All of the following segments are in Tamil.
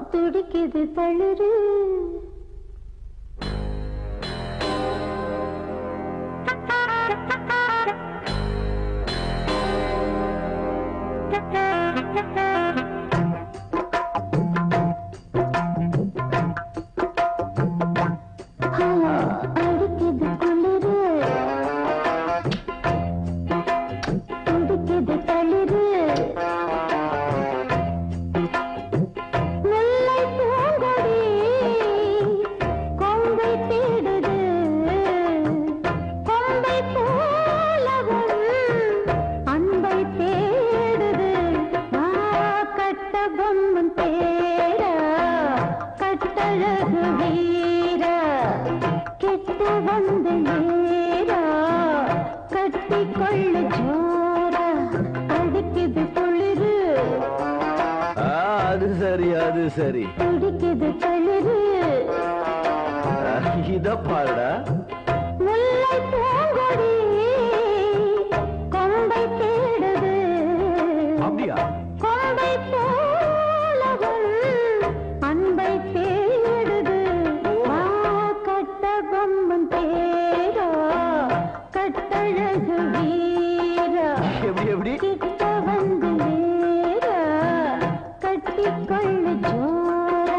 துடிக்குது தளிரு அடிக்குது குளிரு துடிக்குது தளிரு முல்லை பூங்கொடி கொம்பை தேடுது கொம்பை போலவும் அன்பை தேடுது கட்ட பொம்மன் தேரா கட்டழகு வீரா கெட்டு வந்து நேரா கட்டி கொள்ளு ஜோரா அடிக்குது குளிரு அது சரி அது சரி துடிக்குது தளிரு இத பாருடா முல்லை பூங்கொடி கொம்பை தேடுது அப்படியா கொம்பை போலவும் அன்பை தேடுது கட்ட பொம்மன் தேரா கட்டழகு வீரா எப்படி எப்படி கிட்ட வந்து நேரா கட்டிக்கொள்ளு ஜோரா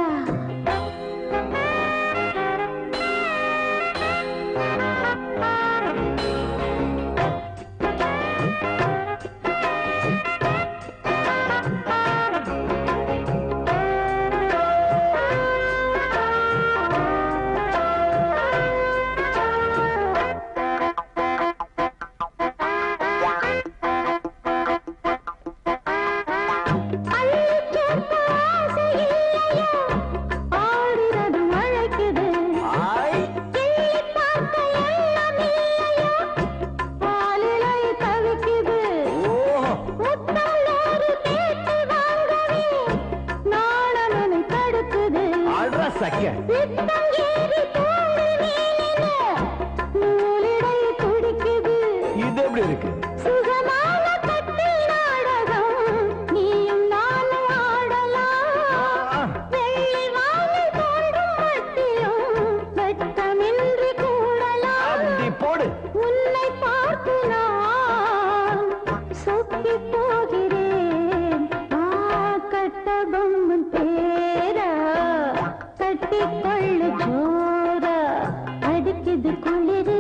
இது எப்படி இருக்கு சுகமான கட்டி நாடகம் நீயும் நானும் ஆடலாம் வெள்ளி வாங்கி தோன்றும் மத்தியும் வெட்டமின்றி கூடலாம் அப்படி போடு உன்னை பார்த்து நான் சொக்கி போகிறேன் கட்ட பொம்மன் தேரா கட்டிக்கொள்ளு ஜோரா அடிக்குது குளிரு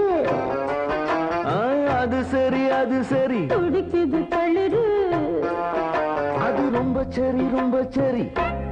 அது சரி அது சரி துடிக்குது தளிரு அது ரொம்ப சரி ரொம்ப சரி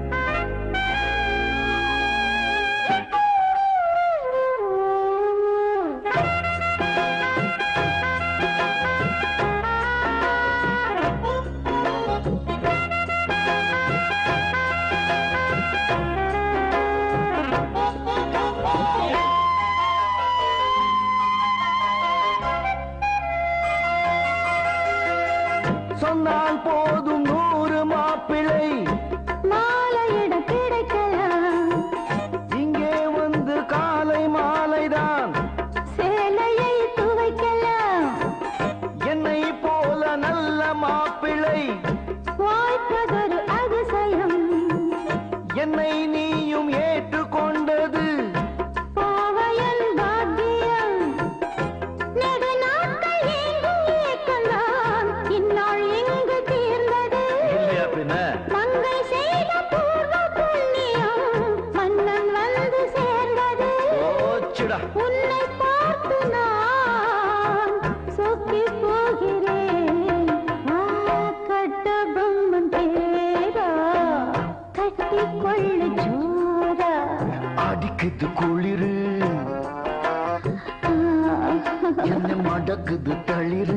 சொன்னால் போதும் 100 மாப்பிள்ளை மாலையிட கிடைக்கலாம் இங்கே வந்து காலை மாலைதான் சேலையை துவைக்கலாம் என்னை போல நல்ல மாப்பிள்ளை வாய்ப்பதொரு அதிசயம் என்னை நீயும் ஏற்றுக்கொண்டது பாவையன் பாக்கியம் நெடுநாட்கள் எங்கும் ஏக்கந்தான் இந்நாள் எங்கு தீர்ந்தது இல்லையா பின்ன மங்கை செய்த பூர்வ புண்ணியம் மன்னன் வந்து சேர்ந்தது ஓச்சுடா உன்னை பார்த்து நான் சொக்கி போகிறேன் கட்ட பொம்மன் தேரா கட்டிக்கொள்ளு ஜோரா அடிக்குது குளிரு என்ன மடக்குது தளிரு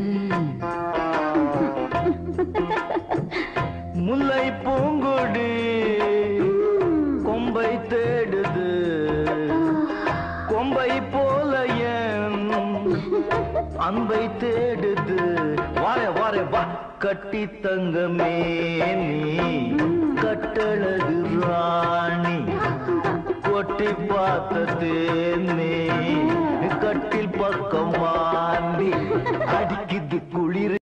முல்லை பூங்கொடி கொம்பை தேடுது கொம்பை போல என் அன்பை தேடுது வாரே வாரே வா கட்டி தங்கமே நீ கட்டழகு ராணி கொட்டி பார்த்த தேனே கட்டில் பக்கம் வாண்டி அடிக்குது குளிர்